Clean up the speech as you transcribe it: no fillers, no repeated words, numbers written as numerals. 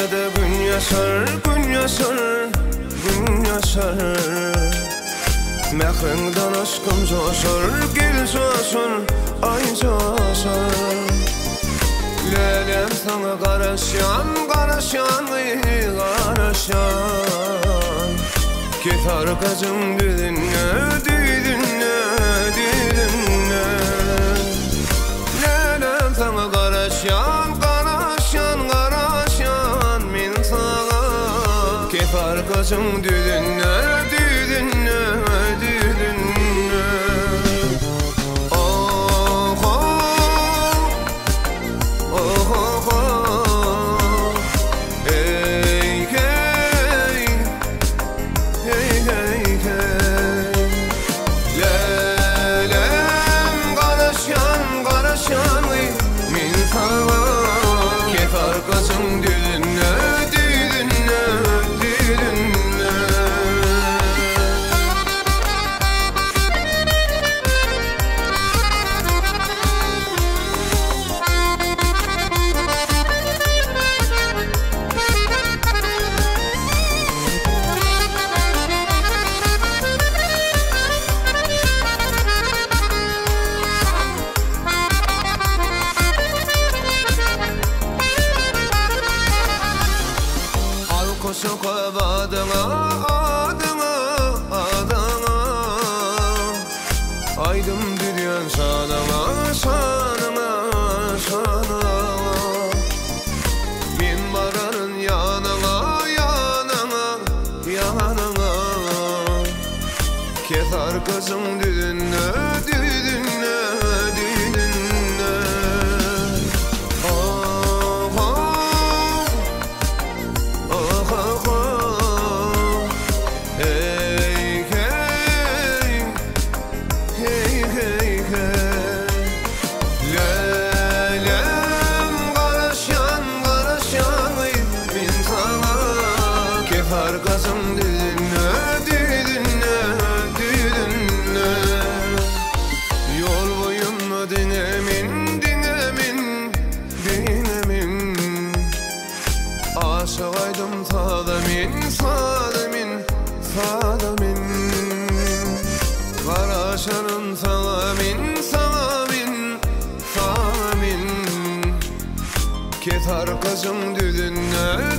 de gün yaşar, gün yaşar, gün yaşar. Mehrinden aşkım coşar, gel coşar, ay coşar. Lelem sana karışan, karışan, karışan. Git arkacım düdünle, düdünle, düdünle. Lelem sana karışan, karışan, karışan. Min sana git arkacım düdünle, düdünle, düdünle. Oh, oh, oh, oh, oh. Hey, hey, hey, hey, hey. Lelem karışan, karışan. Min sana git arkacım düdünle, düdünle, düdünle. Koşuk adına, adına, adına. Aydım düdüyen şanına, şanına, şanına. Min vararın yanına, yanına, yanına. Ketar kızım düdünle, düdünle, düdünle. Oh, oh. Hey, hey, hey, hey, hey. Lelem karışan, karışan. Min sana kefar kızım düdünle, düdünle, düdünle. Yol boyunma dinemin, dinemin, dinemin. Aşık aydım sadamin, sadamin, sadamin. Karaşanın salamin, salamin, salamin. Ketar kızım düdünle,